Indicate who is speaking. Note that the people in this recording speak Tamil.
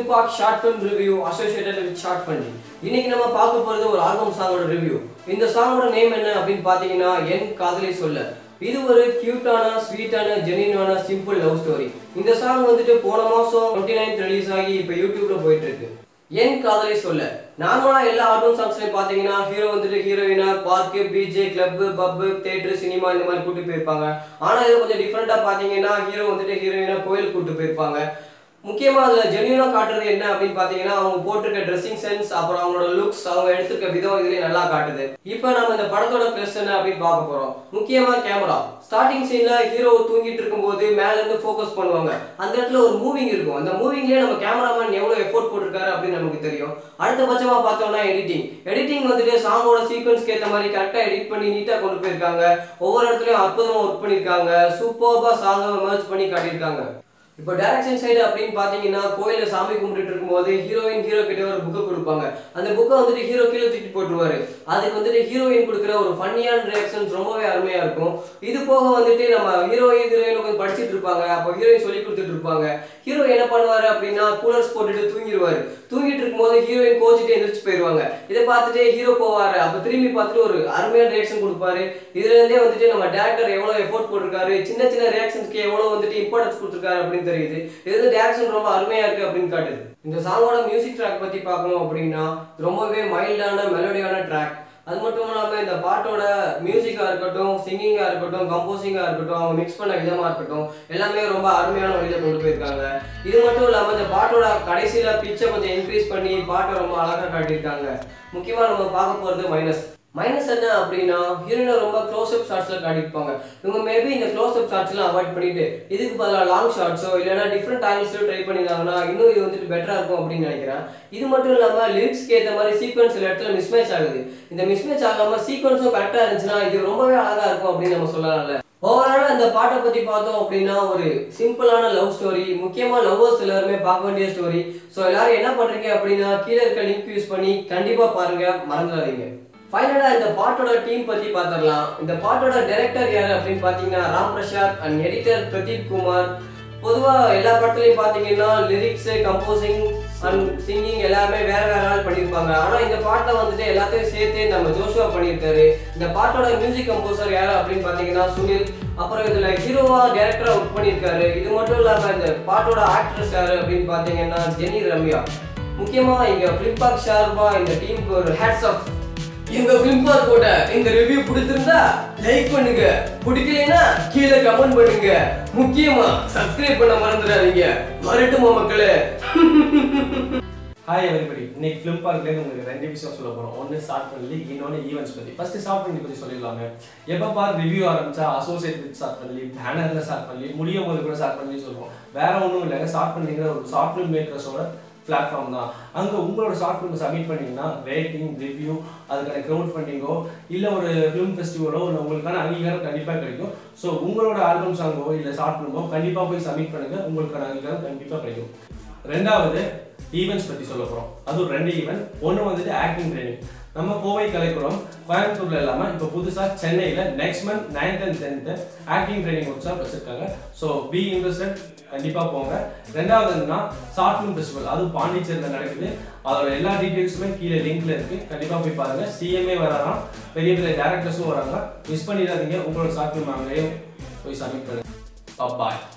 Speaker 1: Filmpark short film review associated with short funding. இன்னைக்கு நம்ம பார்க்க போறது ஒரு ஆல்பம் சாங்கோட ரிவ்யூ. இந்த சாங்கோட நேம் என்ன அப்படினு பாத்தீங்கன்னா என் காதலை சொல்ல. இது ஒரு கியூட்டான, ஸ்வீட்டான, ஜெனியூனான சிம்பிள் லவ் ஸ்டோரி. இந்த சாங் வந்துட்டு போன மாசம் 29th ரிலீஸ் ஆகி இப்போ யூடியூப்ல போயிட்டு இருக்கு. என் காதலை சொல்ல. நார்மலா எல்லா ஆல்பம் சாங்ஸ்லயும் பாத்தீங்கன்னா ஹீரோ வந்துட்டு ஹீரோயினா park, beach, club, pub, theatre, cinema இந்த மாதிரி கூட்டி போயிருப்பாங்க. ஆனா இது கொஞ்சம் டிஃபரெண்டா பாத்தீங்கன்னா ஹீரோ வந்துட்டு ஹீரோயினா கோயில் கூட்டி போயிருப்பாங்க. முக்கியமா அதுல ஜெனியூனா காட்டுறது என்ன அப்படின்னு பாத்தீங்கன்னா அவங்க போட்டிருக்க ட்ரெஸ்ஸிங் சென்ஸ், அப்புறம் அவங்களோட லுக்ஸ், அவங்க எடுத்துருக்க விதம் இதுலயே நல்லா காட்டுது. இப்போ நம்ம இந்த படத்தோட பிளஸ் என்ன அப்படின்னு பார்க்க போறோம். முக்கியமா கேமரா. ஸ்டார்டிங் சீன்ல ஹீரோ தூங்கிட்டு இருக்கும்போது மேல இருந்து ஃபோக்கஸ் பண்ணுவாங்க. அந்த இடத்துல ஒரு மூவிங் இருக்கும். அந்த மூவிங்லயே நம்ம கேமராமேன் எவ்வளவு எஃபோர்ட் போட்டிருக்காரு அப்படின்னு நமக்கு தெரியும். அடுத்தபட்சமா பார்த்தோம்னா எடிட்டிங் வந்துட்டு சாங்கோட சீக்வன்ஸ்க்கு ஏற்ற மாதிரி கரெக்டா எடிட் பண்ணி நீட்டா கொண்டு போயிருக்காங்க. ஒவ்வொரு இடத்துலயும் அற்புதமா ஒர்க் பண்ணிருக்காங்க. சூப்பர்பா சாங்கை மர்ஜ் பண்ணி காட்டியிருக்காங்க. இப்போ டைரக்ஷன் சைடு அப்படின்னு பாத்தீங்கன்னா கோயில சாமி கும்பிட்டு இருக்கும்போது ஹீரோ கிட்ட ஒரு புக்கை கொடுப்பாங்க. அந்த புக்கை வந்துட்டு ஹீரோ கீழே தூக்கி போட்டுருவாரு. அதுக்கு வந்துட்டு ஹீரோயின் கொடுக்குற ஒரு ஃபன்னியான ரியாக்ஷன்ஸ் ரொம்பவே அருமையா இருக்கும். இது போக வந்துட்டு நம்ம ஹீரோயின் கொஞ்சம் படிச்சுட்டு இருப்பாங்க. அப்போ ஹீரோயின் சொல்லி கொடுத்துட்டு இருப்பாங்க. ஹீரோ என்ன பண்ணுவாரு அப்படின்னா கூலர்ஸ் போட்டுட்டு தூங்கிடுவாரு. தூங்கிட்டு இருக்கும்போது ஹீரோயின் கோச்சிட்டு எந்திரிச்சு போயிருவாங்க. இதை பார்த்துட்டு ஹீரோ போவாரு. அப்ப திரும்பி பார்த்துட்டு ஒரு அருமையான ரியாக்ஷன் கொடுப்பாரு. இதுல இருந்தே வந்துட்டு நம்ம டேரக்டர் எவ்வளவு எஃபோர்ட் போட்டிருக்காரு, சின்ன சின்ன ரியாக்ஷன்ஸ்க்கு எவ்வளவு வந்துட்டு இம்பார்ட்டன்ஸ் கொடுத்துருக்காரு அப்படின்னு தெரியுது. இது டைரக்ஷன் ரொம்ப அருமையா இருக்கு அப்படின்னு காட்டுது. இந்த சாங்கோட மியூசிக் ட்ராக் பத்தி பார்க்கணும் அப்படின்னா ரொம்பவே மைல்டான மெலோடியான ட்ராக். அது மட்டும் இல்லாம இந்த பாட்டோட மியூசிக்கா இருக்கட்டும், சிங்கிங்கா இருக்கட்டும், கம்போசிங்கா இருக்கட்டும், அவங்க மிக்ஸ் பண்ண விதமா இருக்கட்டும், எல்லாமே ரொம்ப அருமையான வழியில கொண்டு போயிருக்காங்க. இது மட்டும் இல்லாம இந்த பாட்டோட கடைசியில பிச்சை கொஞ்சம் இன்க்ரீஸ் பண்ணி பாட்டை ரொம்ப அழகா காட்டியிருக்காங்க. முக்கியமா நம்ம பார்க்க போறது மைனஸ் என்ன அப்படின்னா ஹீரோயினை ரொம்ப க்ளோஸ்அப் ஷாட்ஸ்ல காட்டியிருப்பாங்க. இவங்க மேபி இந்த க்ளோஸ்அப் ஷாட்ஸ்லாம் அவாய்ட் பண்ணிட்டு இதுக்கு பதிலாக லாங் ஷாட்ஸோ இல்லைன்னா டிஃப்ரெண்ட் ஆங்கிள்ஸோ ட்ரை பண்ணியிருந்தாங்கன்னா இன்னும் இது வந்துட்டு பெட்டரா இருக்கும் அப்படின்னு நினைக்கிறேன். இது மட்டும் இல்லாம லிரிக்ஸ்க்கு ஏற்ற மாதிரி சீக்வன்ஸ் சில இடத்துல மிஸ்மேட்ச் ஆகுது. இந்த மிஸ்மேட்ச் ஆகாம சீக்வன்ஸும் கரெக்டா இருந்துச்சுன்னா இது ரொம்பவே அழகா இருக்கும் அப்படின்னு நம்ம சொல்லலாம்ல. ஓவராலா இந்த பாட்டை பத்தி பார்த்தோம் அப்படின்னா ஒரு சிம்பிளான லவ் ஸ்டோரி. முக்கியமா லவ்வர்ஸ் எல்லாருமே பார்க்க வேண்டிய ஸ்டோரி. ஸோ எல்லாரும் என்ன பண்றீங்க அப்படின்னா கீழே இருக்க லிங்க் யூஸ் பண்ணி கண்டிப்பா பாருங்க, மறந்துடாதீங்க. ஃபைனலா இந்த பாட்டோட டீம் பத்தி பார்த்துடலாம். இந்த பாட்டோட டைரக்டர் யாரு அப்படின்னு பாத்தீங்கன்னா ராம் பிரசாத் அண்ட் எடிட்டர் பிரதீப் குமார். பொதுவா எல்லா படத்துலயும் பாத்தீங்கன்னா லிரிக்ஸ், கம்போசிங் அண்ட் சிங்கிங் எல்லாமே வேற ஆள் பண்ணியிருப்பாங்க. ஆனா இந்த பாட்டில் வந்துட்டு எல்லாத்தையும் சேர்த்து நம்ம ஜோஷுவா பண்ணியிருக்காரு. இந்த பாட்டோட மியூசிக் கம்போசர் யாரு அப்படின்னு பாத்தீங்கன்னா சுனில். அப்புறம் இதுல ஹீரோவா டைரக்டரா ஒர்க் பண்ணியிருக்காரு. இது மட்டும் இல்லாம இந்த பாட்டோட ஆக்ட்ரஸ் யாரு அப்படின்னு பாத்தீங்கன்னா ஜெனி ரம்யா. முக்கியமா இங்க ஃபிலிம்பார்க் சார்பா இந்த டீமுக்கு ஒரு ஹேட்ஸ் ஆஃப். எங்க ஃபிலிம்பார்க்கோட இந்த ரிவ்யூ பிடிச்சிருந்தா லைக் பண்ணுங்க, பிடிக்கலைன்னா கீழே கமெண்ட் பண்ணுங்க. முக்கியமா சப்ஸ்கிரைப் பண்ண மறந்துடாதீங்க. வரட்டுமா மக்களே.
Speaker 2: Hi everybody. இன்னைக்கு ஃபிலிம்பார்க்லேருந்து உங்களுக்கு ரெண்டு விஷயம் சொல்ல போகிறோம். ஒன்று ஷார்ட் பண்ணி, இன்னொன்று ஈவெண்ட்ஸ் பற்றி. ஃபர்ஸ்ட் ஷார்ட் பண்ணி பற்றி சொல்லிடலாங்க. எப்போ பார் ரிவ்யூ ஆரம்பிச்சா அசோசியேட் வித் ஷார்ட் பண்ணி, பேனரில் ஷார்ட் பண்ணி, முடியும் போது கூட ஷார்ட் பண்ணி சொல்லுவோம். வேற ஒன்றும் இல்லைங்க. ஷார்ட் பண்ணிங்கிற ஒரு ஷார்ட் ஃபிலிம் மேக்கர்ஸோட பிளாட்ஃபார்ம் தான். அங்கே உங்களோட ஷார்ட் ஃபிலிம் சப்மிட் பண்ணிங்கன்னா ரேட்டிங், ரிவ்யூ, அதுக்கான க்ரௌட் ஃபண்டிங்கோ இல்லை ஒரு ஃபிலிம் ஃபெஸ்டிவலோ இல்லை உங்களுக்கான அங்கீகாரம் கண்டிப்பாக கிடைக்கும். ஸோ உங்களோட ஆல்பம் சாங்கோ இல்லை ஷார்ட் ஃபிலிமோ கண்டிப்பாக போய் சப்மிட் பண்ணுங்கள், உங்களுக்கான அங்கீகாரம் கண்டிப்பாக கிடைக்கும். ரெண்டாவது ஈவெண்ட்ஸ் பற்றி சொல்ல போகிறோம். அதுவும் 2 ஈவெண்ட். ஒன்று வந்துட்டு ஆக்டிங் ட்ரைனிங். நம்ம கோவை கலைக்குளம் கோயம்புத்தூர்ல இல்லாமல் இப்போ புதுசாக சென்னையில் next month 9th and 10th acting training workshop வச்சிருக்காங்க. ஸோ பி இன்ட்ரெஸ்டட், கண்டிப்பாக போங்க. ரெண்டாவது என்னன்னா ஷார்ட் ஃபிலிம் ஃபெஸ்டிவல், அது பாண்டிச்சேரியில் நடக்குது. அதோட எல்லா டீட்டெயில்ஸுமே கீழே லிங்க்ல இருக்கு, கண்டிப்பாக போய் பாருங்க. சிஎம்ஏ வராங்க, பெரிய பெரிய டேரக்டர்ஸும் வராங்க. மிஸ் பண்ணிடாதீங்க. உங்களோட ஷார்ட் ஃபிலிம் அங்கேயும் போய் சப்மிட் பண்ணுங்க. பாய்.